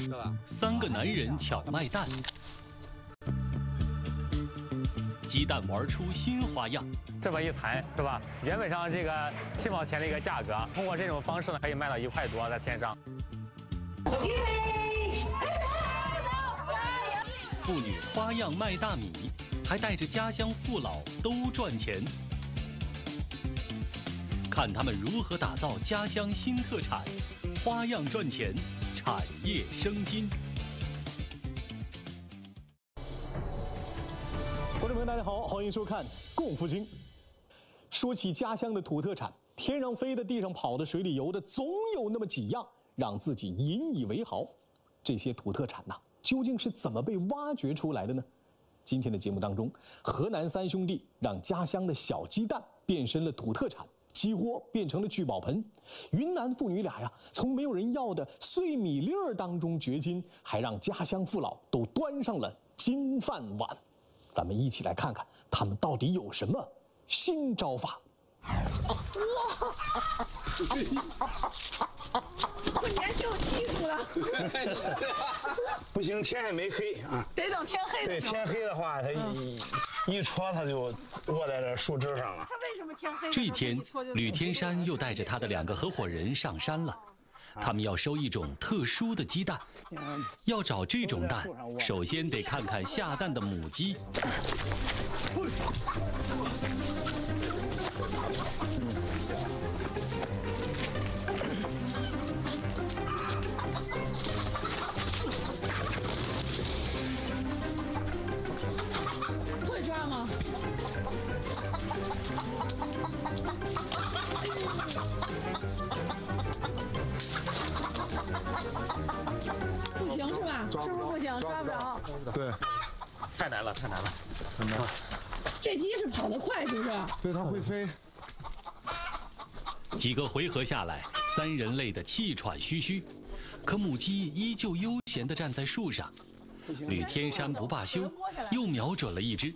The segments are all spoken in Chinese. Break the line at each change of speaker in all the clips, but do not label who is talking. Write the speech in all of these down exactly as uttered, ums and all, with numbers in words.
是吧？
三个男人抢卖蛋，鸡蛋玩出新花样。
这么一盘是吧？原本上这个七毛钱的一个价格，通过这种方式呢，可以卖到一块多，在线上。
妇女花样卖大米，还带着家乡父老都赚钱。看他们如何打造家乡新特产，花样赚钱，产业生金。
观众朋友，大家好，欢迎收看《共福经》。说起家乡的土特产，天上飞的、地上跑的、水里游的，总有那么几样让自己引以为豪。这些土特产呐、啊，究竟是怎么被挖掘出来的呢？今天的节目当中，河南三兄弟让家乡的小鸡蛋变身了土特产，鸡窝变成了聚宝盆，云南父女俩呀，从没有人要的碎米粒儿当中掘金，还让家乡父老都端上了金饭碗。咱们一起来看看他们到底有什么新招法。
哇！过年就记住了。
不行，天还没黑啊，
得等天黑的时候。
对，天黑的话，它一、嗯、一戳，它就卧在这树枝上了。
它为什么天黑？
这一天，吕天山又带着他的两个合伙人上山了。他们要收一种特殊的鸡蛋，要找这种蛋，首先得看看下蛋的母鸡。
会抓吗？不行是吧？是不是不行？抓不着。
对，
太难了，太难了，
很难。
这鸡是跑得快，是不是？
对，它会飞。
几个回合下来，三人累得气喘吁吁，可母鸡依旧悠闲地站在树上。吕天山不罢休，又瞄准了一只。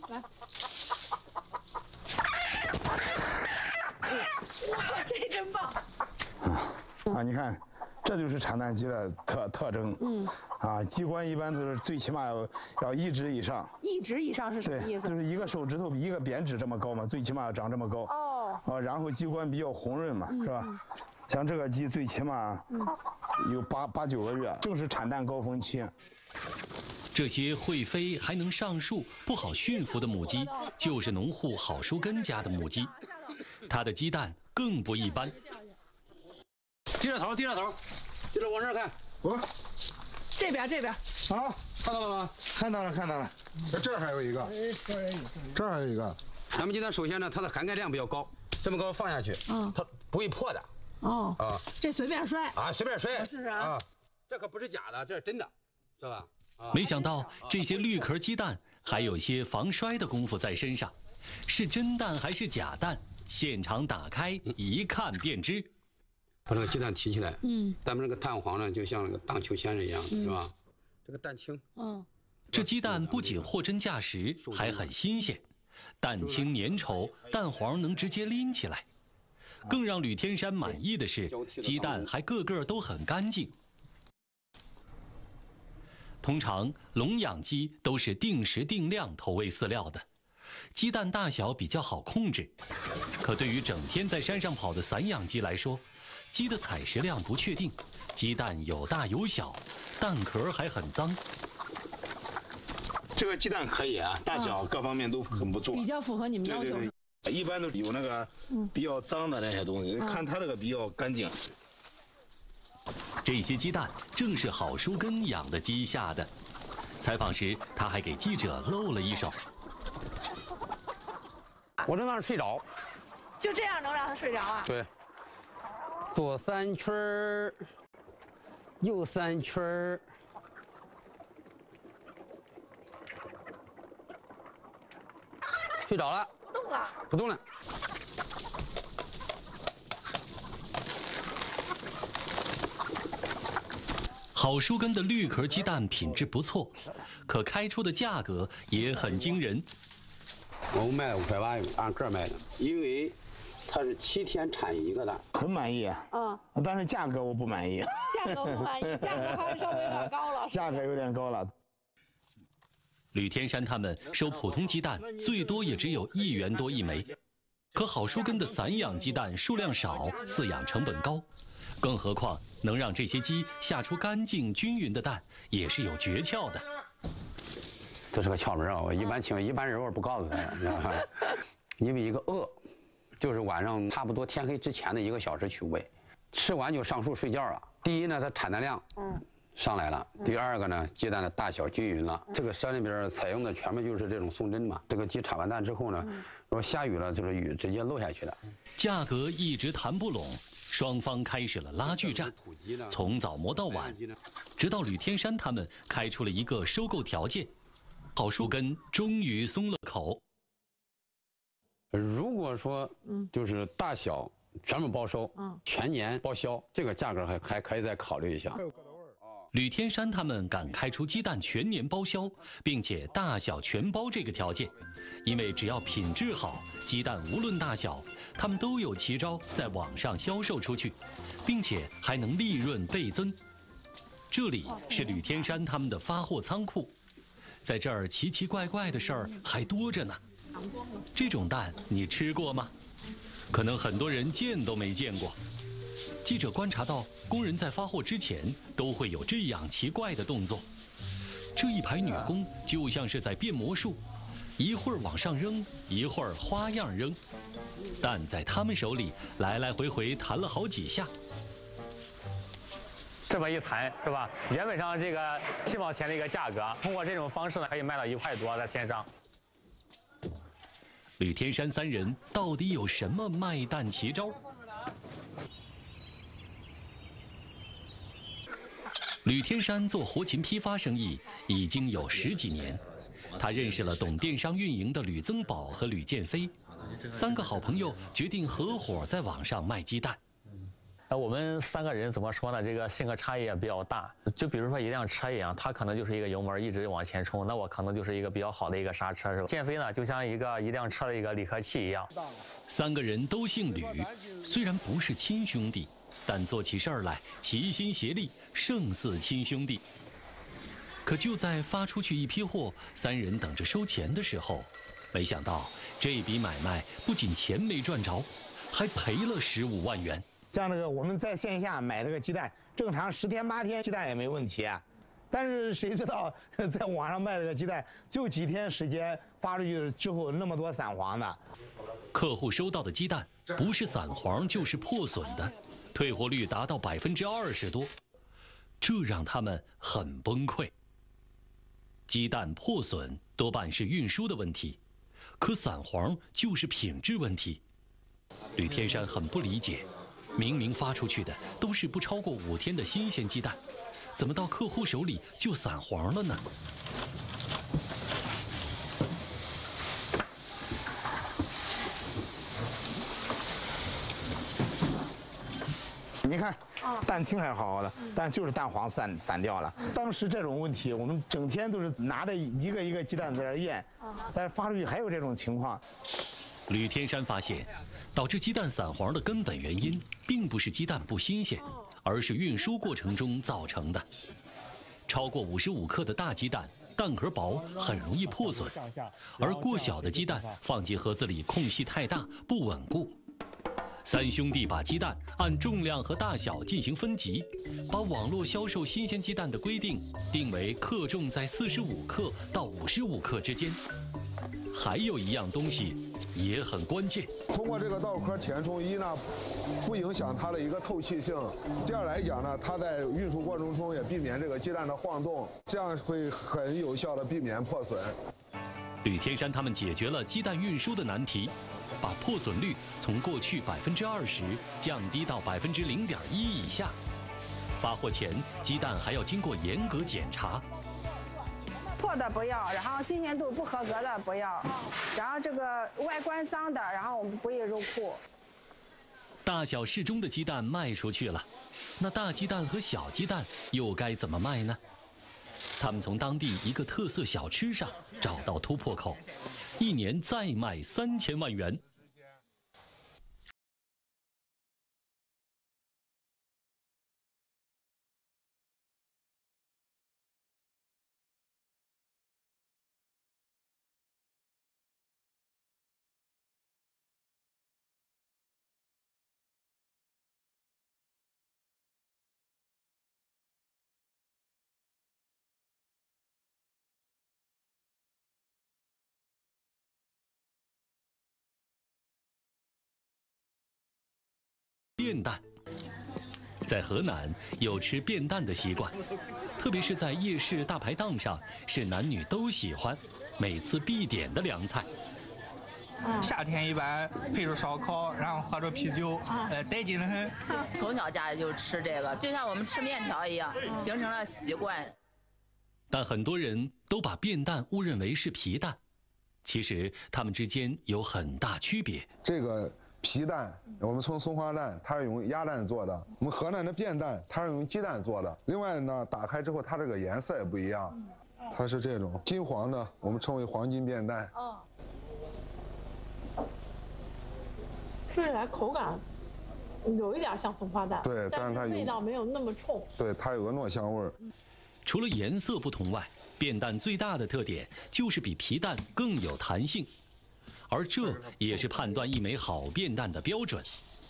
哇，这真棒！
啊，你看，这就是产蛋鸡的特特征。嗯。啊，鸡冠一般都是最起码要要一指以上。
一指以上是什么意思？
就是一个手指头比一个扁指这么高嘛，最起码要长这么高。哦。啊，然后鸡冠比较红润嘛，嗯、是吧？像这个鸡最起码有八八九个月，正是产蛋高峰期。
这些会飞还能上树、不好驯服的母鸡，就是农户郝书根家的母鸡。它的鸡蛋更不一般。
低着头，低着头，低着往这儿看。
我，
这边这边。
好，
看到了吗？
看到了，看到了。这儿还有一个，这儿还有一个。
咱们鸡蛋首先呢，它的含钙量比较高，这么高放下去，嗯，它不会破的。
哦。啊，这随便摔。
啊，随便摔。
是啊。
啊，这可不是假的，这是真的，是吧？
没想到这些绿壳鸡蛋还有些防摔的功夫在身上，是真蛋还是假蛋？现场打开一看便知。
把这个鸡蛋提起来，嗯，咱们这个蛋黄呢，就像那个荡秋千一样，嗯、是吧？这个蛋清，嗯，
这鸡蛋不仅货真价实，还很新鲜，蛋清粘稠，蛋黄能直接拎起来。更让吕天山满意的是，鸡蛋还个个都很干净。通常笼养鸡都是定时定量投喂饲料的，鸡蛋大小比较好控制。可对于整天在山上跑的散养鸡来说，鸡的采食量不确定，鸡蛋有大有小，蛋壳还很脏。
这个鸡蛋可以啊，大小各方面都很不错，
比较符合你们要求。
对对对，一般都有那个比较脏的那些东西，嗯、看它这个比较干净。
这些鸡蛋正是郝书根养的鸡下的。采访时，他还给记者露了一手。
我正让它睡着，
就这样能让它睡着啊？
对，左三圈儿，右三圈儿，睡着了，
不动了，
不动了。
郝书根的绿壳鸡蛋品质不错，可开出的价格也很惊人。
我们卖五块八，按个卖的，因为它是七天产一个蛋，
很满意。
嗯，
但是价格我不满意。
价格不满意，价格还是稍微有点高了。
价格有点高了。
吕天山他们收普通鸡蛋，最多也只有一元多一枚。可好树根的散养鸡蛋数量少，饲养成本高，更何况能让这些鸡下出干净均匀的蛋，也是有诀窍的。
这是个窍门啊！我一般请一般人我不告诉他，你知道吧？因为一个饿，就是晚上差不多天黑之前的一个小时去喂，吃完就上树睡觉了。第一呢，它产蛋量嗯上来了；第二个呢，鸡蛋的大小均匀了。这个山里边采用的全部就是这种送针嘛。这个鸡产完蛋之后呢，如果下雨了，就是雨直接漏下去的。
价格一直谈不拢，双方开始了拉锯战，从早磨到晚，直到吕天山他们开出了一个收购条件。好树根终于松了口。
如果说，就是大小全部包收，嗯，全年报销，这个价格还还可以再考虑一下。
吕天山他们敢开出鸡蛋全年包销，并且大小全包这个条件，因为只要品质好，鸡蛋无论大小，他们都有奇招在网上销售出去，并且还能利润倍增。这里是吕天山他们的发货仓库。在这儿奇奇怪怪的事儿还多着呢。这种蛋你吃过吗？可能很多人见都没见过。记者观察到，工人在发货之前都会有这样奇怪的动作。这一排女工就像是在变魔术，一会儿往上扔，一会儿花样扔，蛋在他们手里来来回回弹了好几下。
这么一弹是吧？原本上这个七毛钱的一个价格，通过这种方式呢，可以卖到一块多在线上。
吕天山三人到底有什么卖蛋奇招？吕天山做活禽批发生意已经有十几年，他认识了懂电商运营的吕增宝和吕建飞，三个好朋友决定合伙在网上卖鸡蛋。
呃，我们三个人怎么说呢？这个性格差异也比较大。就比如说一辆车一样，他可能就是一个油门一直往前冲，那我可能就是一个比较好的一个刹车，是吧？建飞呢，就像一个一辆车的一个离合器一样。
三个人都姓吕，虽然不是亲兄弟，但做起事儿来齐心协力，胜似亲兄弟。可就在发出去一批货，三人等着收钱的时候，没想到这笔买卖不仅钱没赚着，还赔了十五万元。
像这个我们在线下买这个鸡蛋，正常十天八天鸡蛋也没问题啊，但是谁知道在网上卖这个鸡蛋，就几天时间发出去之后那么多散黄的。
客户收到的鸡蛋不是散黄就是破损的，退货率达到百分之二十多，这让他们很崩溃。鸡蛋破损多半是运输的问题，可散黄就是品质问题。吕天山很不理解。明明发出去的都是不超过五天的新鲜鸡蛋，怎么到客户手里就散黄了呢？
你看，蛋清还好好的，但就是蛋黄散散掉了。当时这种问题，我们整天都是拿着一个一个鸡蛋在这验，但是发出去还有这种情况。
吕天山发现，导致鸡蛋散黄的根本原因，并不是鸡蛋不新鲜，而是运输过程中造成的。超过五十五克的大鸡蛋，蛋壳薄，很容易破损；而过小的鸡蛋放进盒子里，空隙太大，不稳固。三兄弟把鸡蛋按重量和大小进行分级，把网络销售新鲜鸡蛋的规定定为克重在四十五克到五十五克之间。还有一样东西也很关键。
通过这个稻壳填充，一呢不影响它的一个透气性，第二来讲呢，它在运输过程中也避免这个鸡蛋的晃动，这样会很有效的避免破损。
吕天山他们解决了鸡蛋运输的难题，把破损率从过去百分之二十降低到百分之零点一以下。发货前，鸡蛋还要经过严格检查。
破的不要，然后新鲜度不合格的不要，然后这个外观脏的，然后我们不宜入库。
大小适中的鸡蛋卖出去了，那大鸡蛋和小鸡蛋又该怎么卖呢？他们从当地一个特色小吃上找到突破口，一年再卖三千万元。 便蛋。在河南有吃便蛋的习惯，特别是在夜市大排档上，是男女都喜欢，每次必点的凉菜。
夏天一般配着烧烤，然后喝着啤酒，呃，带劲的很。
从小家里就吃这个，就像我们吃面条一样，形成了习惯。
但很多人都把便蛋误认为是皮蛋，其实它们之间有很大区别。
这个皮蛋，我们从松花蛋，它是用鸭蛋做的；我们河南的便蛋，它是用鸡蛋做的。另外呢，打开之后，它这个颜色也不一样，它是这种金黄的，我们称为黄金便蛋。
哦。吃起来口感有一点像松花蛋，
对，但是它有
味道没有那么冲。
对，它有个糯香味儿。
除了颜色不同外，便蛋最大的特点就是比皮蛋更有弹性，而这也是判断一枚好便蛋的标准。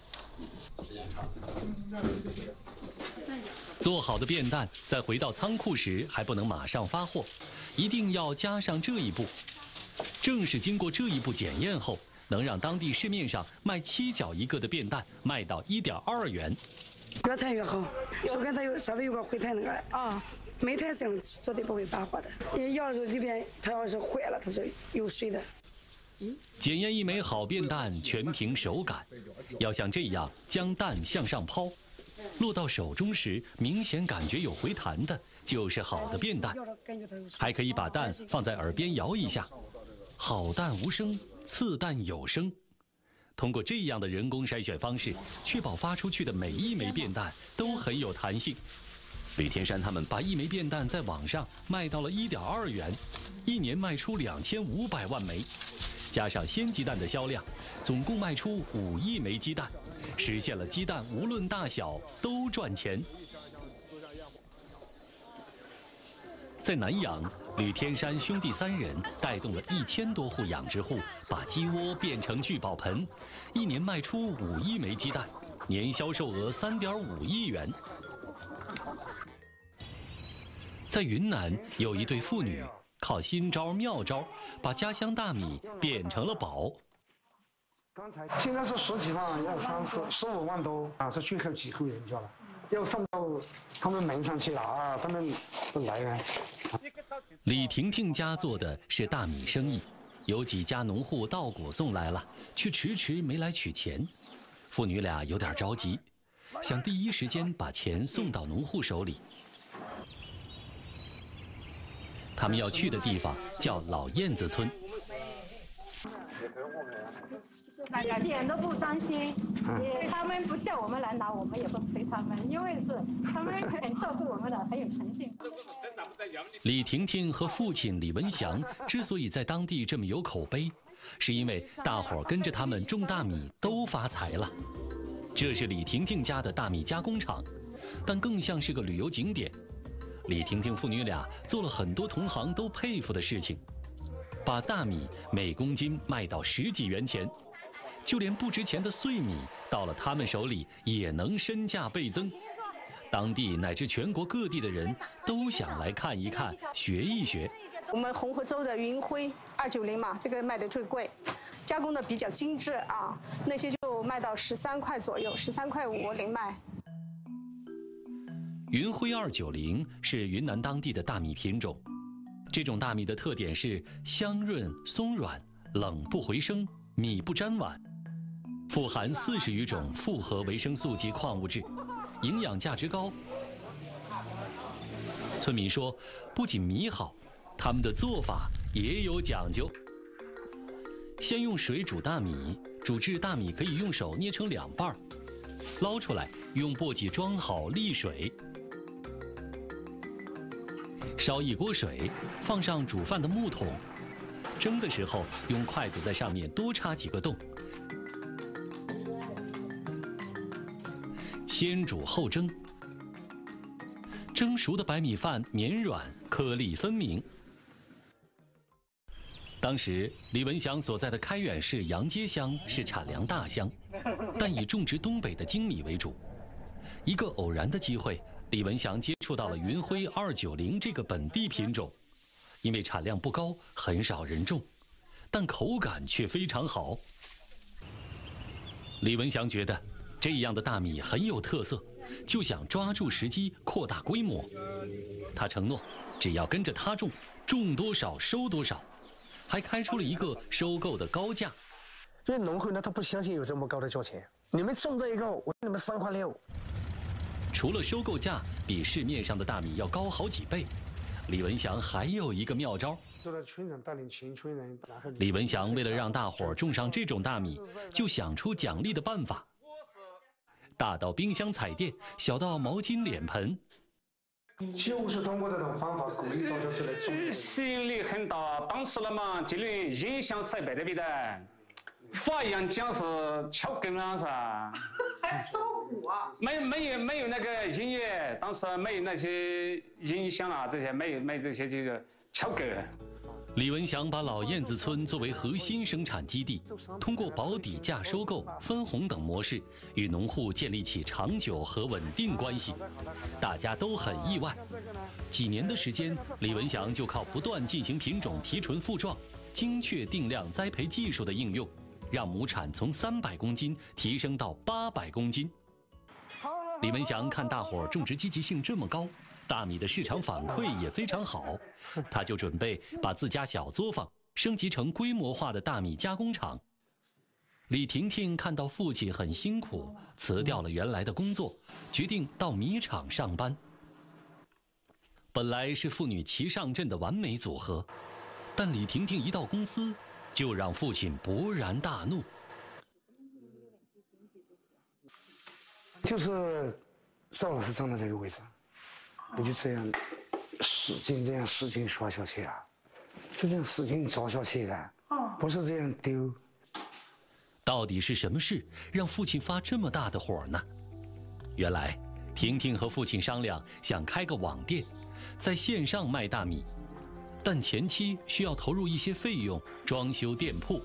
做好的便蛋在回到仓库时还不能马上发货，一定要加上这一步。正是经过这一步检验后，能让当地市面上卖七角一个的便蛋卖到一点二元。
越弹越好，手感它有稍微有点回弹那个啊，没弹性绝对不会发货的。你要是里边它要是坏了，它是有水的。
检验一枚好便蛋全凭手感，要像这样将蛋向上抛，落到手中时明显感觉有回弹的，就是好的便蛋。还可以把蛋放在耳边摇一下，好蛋无声，次蛋有声。通过这样的人工筛选方式，确保发出去的每一枚便蛋都很有弹性。吕天山他们把一枚便蛋在网上卖到了一点二元，一年卖出两千五百万枚，加上鲜鸡蛋的销量，总共卖出五亿枚鸡蛋，实现了鸡蛋无论大小都赚钱。在南阳，吕天山兄弟三人带动了一千多户养殖户，把鸡窝变成聚宝盆，一年卖出五亿枚鸡蛋，年销售额三点五亿元。在云南，有一对妇女靠新招妙招，把家乡大米变成了宝。
刚才现在是十几万，要三十十五万多啊，是最后几户人家了，要送到他们门上去了啊，他们都来了。
李婷婷家做的是大米生意，有几家农户稻谷送来了，却迟迟没来取钱。父女俩有点着急，想第一时间把钱送到农户手里。他们要去的地方叫老燕子村。
一点都不担心，也他们不叫我们来拿，我们也不催他们，因为是他们很照顾我们的，很有诚信。
李婷婷和父亲李文祥之所以在当地这么有口碑，是因为大伙儿跟着他们种大米都发财了。这是李婷婷家的大米加工厂，但更像是个旅游景点。李婷婷父女俩做了很多同行都佩服的事情，把大米每公斤卖到十几元钱，就连不值钱的碎米到了他们手里也能身价倍增。当地乃至全国各地的人都想来看一看，学一学。
我们红河州的云辉二九零嘛，这个卖的最贵，加工的比较精致啊，那些就卖到十三块左右，十三块五零卖。
云辉二九零是云南当地的大米品种，这种大米的特点是香润松软，冷不回声，米不粘碗，富含四十余种复合维生素及矿物质，营养价值高。村民说，不仅米好，他们的做法也有讲究。先用水煮大米，煮至大米可以用手捏成两半，捞出来用簸箕装好沥水，烧一锅水，放上煮饭的木桶，蒸的时候用筷子在上面多插几个洞，先煮后蒸，蒸熟的白米饭绵软，颗粒分明。当时李文祥所在的开远市杨街乡是产粮大乡，但以种植东北的精米为主。一个偶然的机会，李文祥接触到了云辉二九零这个本地品种，因为产量不高，很少人种，但口感却非常好。李文祥觉得， 这样的大米很有特色，就想抓住时机扩大规模。他承诺，只要跟着他种，种多少收多少，还开出了一个收购的高价。
因为农会呢，他不相信有这么高的价钱。你们种这一个，我给你们三块六。
除了收购价比市面上的大米要高好几倍，李文祥还有一个妙招。
村长带领群村人。
李文祥为了让大伙种上这种大米，就想出奖励的办法。大到冰箱彩电，小到毛巾脸盆，
就是通过这种方法鼓励大家去来种。
吸引力很大，当时那么这里影响设备的比的，发扬讲是敲根啊噻，
还敲鼓啊？
没没有没有那个音乐，当时没有那些音响啊，这些没有没有这些就是敲根。
李文祥把老燕子村作为核心生产基地，通过保底价收购、分红等模式，与农户建立起长久和稳定关系。大家都很意外，几年的时间，李文祥就靠不断进行品种提纯复壮、精确定量栽培技术的应用，让亩产从三百公斤提升到八百公斤。李文祥看大伙种植积极性这么高，大米的市场反馈也非常好，他就准备把自家小作坊升级成规模化的大米加工厂。李婷婷看到父亲很辛苦，辞掉了原来的工作，决定到米厂上班。本来是父女齐上阵的完美组合，但李婷婷一到公司，就让父亲勃然大怒。
就是赵老师站在这个位置。你就这样使劲这样使劲刷下去啊，就这样使劲抓下去的，不是这样丢。
到底是什么事让父亲发这么大的火呢？原来，婷婷和父亲商量想开个网店，在线上卖大米，但前期需要投入一些费用装修店铺。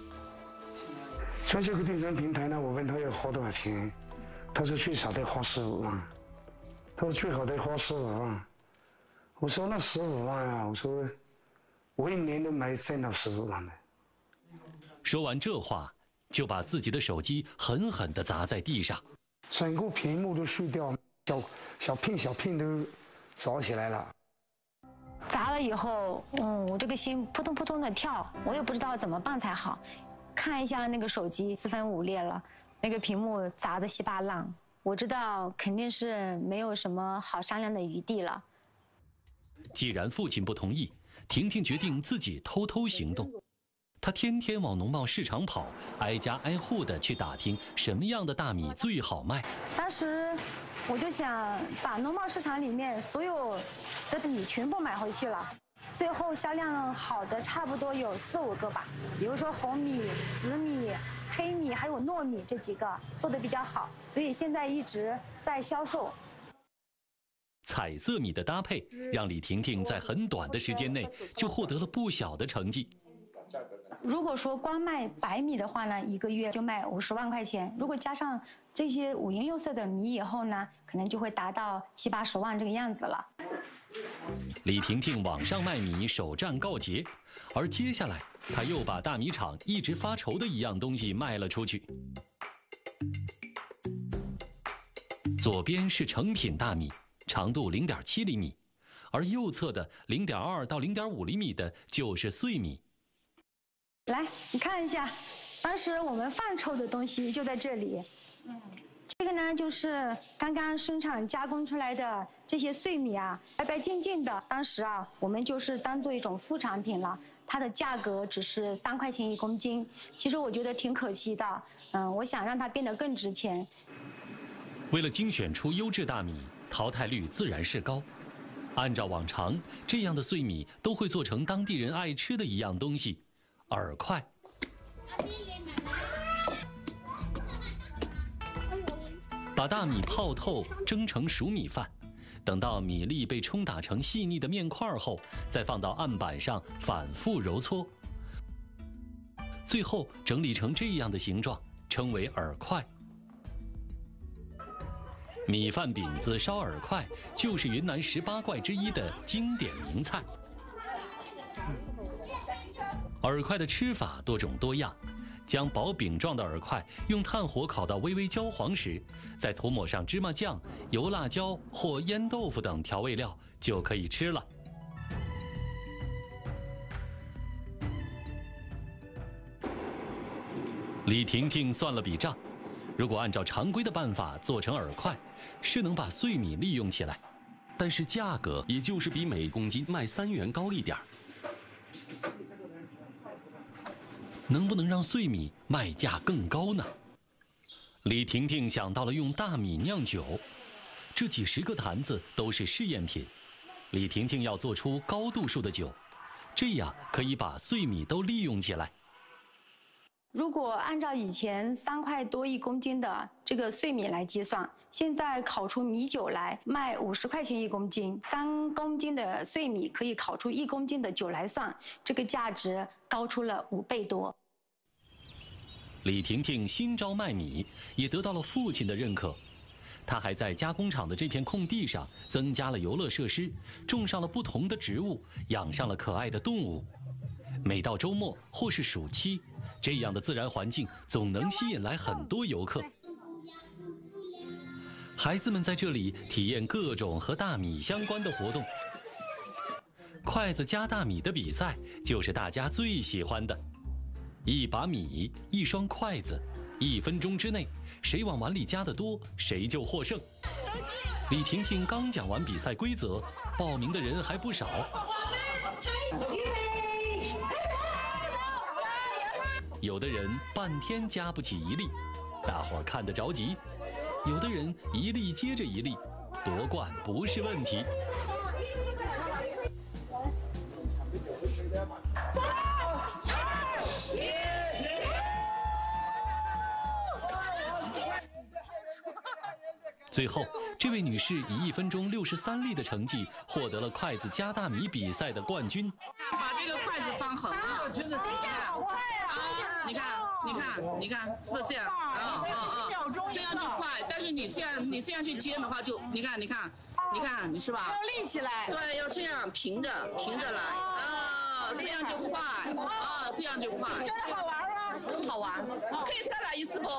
装修个电商平台呢，我问他要花多少钱，他说最少得花十五万。他说最好得花十五万，我说那十五万啊，我说我一年都没挣到十五万的。
说完这话，就把自己的手机狠狠地砸在地上，
整个屏幕都碎掉，小小片小片都砸起来了。
砸了以后，嗯，我这个心扑通扑通的跳，我也不知道怎么办才好。看一下那个手机四分五裂了，那个屏幕砸得稀巴烂。我知道肯定是没有什么好商量的余地了。
既然父亲不同意，婷婷决定自己偷偷行动。她天天往农贸市场跑，挨家挨户的去打听什么样的大米最好卖。
当时我就想把农贸市场里面所有的米全部买回去了，最后销量好的差不多有四五个吧，比如说红米、紫米、黑米还有糯米这几个做的比较好，所以现在一直在销售。
彩色米的搭配让李婷婷在很短的时间内就获得了不小的成绩。
如果说光卖白米的话呢，一个月就卖五十万块钱。如果加上这些五颜六色的米以后呢，可能就会达到七八十万这个样子了。
李婷婷网上卖米首战告捷，而接下来她又把大米厂一直发愁的一样东西卖了出去。左边是成品大米，长度零点七厘米，而右侧的零点二到零点五厘米的就是碎米。
来，你看一下，当时我们放臭的东西就在这里。嗯，这个呢就是刚刚生产加工出来的这些碎米啊，白白净净的。当时啊，我们就是当做一种副产品了，它的价格只是三块钱一公斤。其实我觉得挺可惜的，嗯，我想让它变得更值钱。
为了精选出优质大米，淘汰率自然是高。按照往常，这样的碎米都会做成当地人爱吃的一样东西。饵块，把大米泡透，蒸成熟米饭。等到米粒被冲打成细腻的面块后，再放到案板上反复揉搓，最后整理成这样的形状，称为饵块。米饭饼子烧饵块就是云南十八怪之一的经典名菜。饵块的吃法多种多样， 将薄饼状的饵块用炭火烤到微微焦黄时，再涂抹上芝麻酱、油辣椒或腌豆腐等调味料，就可以吃了。李婷婷算了笔账，如果按照常规的办法做成饵块，是能把碎米利用起来，但是价格也就是比每公斤卖三元高一点儿。能不能让碎米卖价更高呢？李婷婷想到了用大米酿酒，这几十个坛子都是试验品。李婷婷要做出高度数的酒，这样可以把碎米都利用起来。
如果按照以前三块多一公斤的这个碎米来计算，现在烤出米酒来卖五十块钱一公斤，三公斤的碎米可以烤出一公斤的酒来算，这个价值高出了五倍多。
李婷婷新招卖米，也得到了父亲的认可。她还在加工厂的这片空地上增加了游乐设施，种上了不同的植物，养上了可爱的动物。每到周末或是暑期，这样的自然环境总能吸引来很多游客。孩子们在这里体验各种和大米相关的活动。筷子夹大米的比赛就是大家最喜欢的。一把米，一双筷子，一分钟之内，谁往碗里夹得多，谁就获胜。李婷婷刚讲完比赛规则，报名的人还不少。有的人半天夹不起一粒，大伙儿看得着急；有的人一粒接着一粒，夺冠不是问题。最后，这位女士以一分钟六十三粒的成绩获得了筷子夹大米比赛的冠军。
把这个筷子放横啊！等一下，好快啊！你看，你看，你看，是不是这样？啊啊啊！这样就快，但是你这样，你这样去煎的话，就你看，你看，你看，你是吧？
要立起来。
对，要这样平着，平着来啊，这样就快啊，这样就快。
觉得好玩吗？
好玩，可以再来一次不？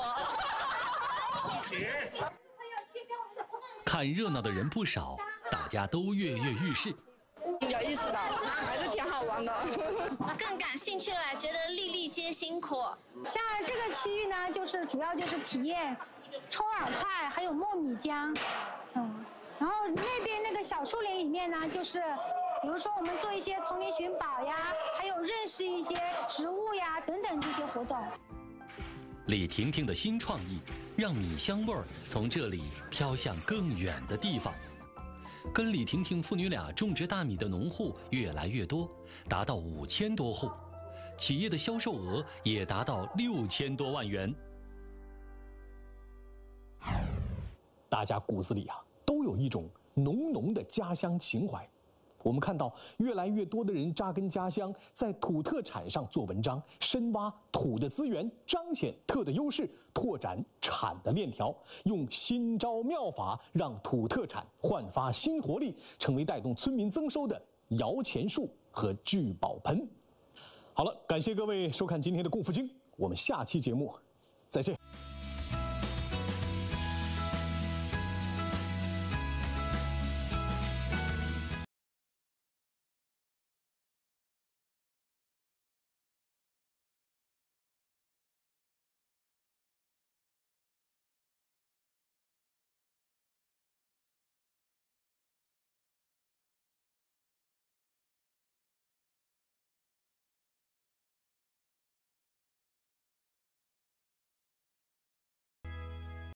看热闹的人不少，大家都跃跃欲试。
有意思的，还是挺好玩的。
更感兴趣了，觉得粒粒皆辛苦。
像这个区域呢，就是主要就是体验冲饵块，还有磨米浆。嗯，然后那边那个小树林里面呢，就是比如说我们做一些丛林寻宝呀，还有认识一些植物呀等等这些活动。
李婷婷的新创意，让米香味儿从这里飘向更远的地方。跟李婷婷父女俩种植大米的农户越来越多，达到五千多户，企业的销售额也达到六千多万元。
大家骨子里啊，都有一种浓浓的家乡情怀。我们看到越来越多的人扎根家乡，在土特产上做文章，深挖土的资源，彰显特的优势，拓展产的链条，用新招妙法让土特产焕发新活力，成为带动村民增收的摇钱树和聚宝盆。好了，感谢各位收看今天的共福经，我们下期节目再见。